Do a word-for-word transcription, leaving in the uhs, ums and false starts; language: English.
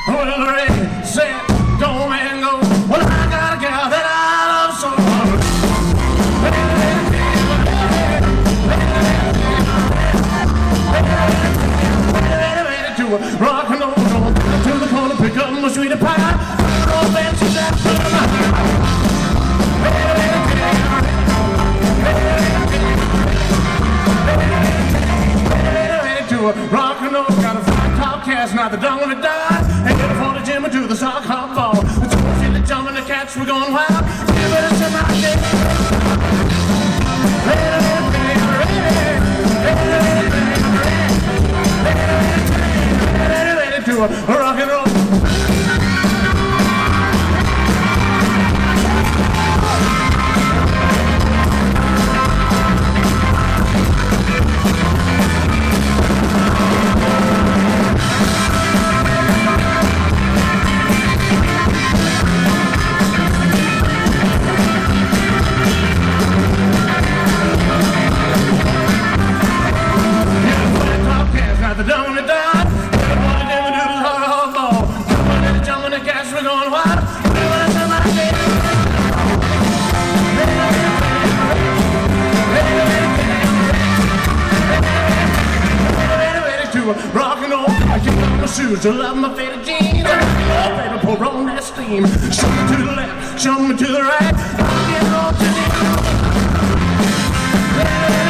Well, ready, set, go, man, go. Well, I got a gal that I love so much. Rock and roll, roll to the corner, pick up my sweetie pie. Roll dances after rock and roll, got a flat top cast, now the dung of it died. Ain't gonna afford a gym or do the sock hop ball. The two see the jumping, the cats were going wild. Give it a some out there. Ready to rock and roll. The dumb and the died. Everybody did do this hard, hard ball. Jumping and jumping, the cats were going wild. Ready to rock and roll. I kick off my shoes, I love my faded jeans. Oh, baby, pour on that steam. Show me to the left, show me to the right. I'll get on to the